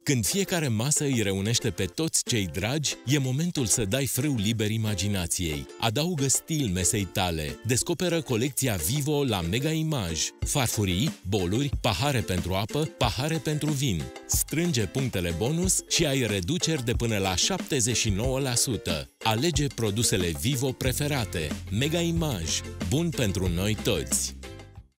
Când fiecare masă îi reunește pe toți cei dragi, e momentul să dai frâu liber imaginației. Adaugă stil mesei tale. Descoperă colecția Vivo la Mega Image. Farfurii, boluri, pahare pentru apă, pahare pentru vin. Strânge punctele bonus și ai reduceri de până la 79%. Alege produsele Vivo preferate. Mega Image. Bun pentru noi toți!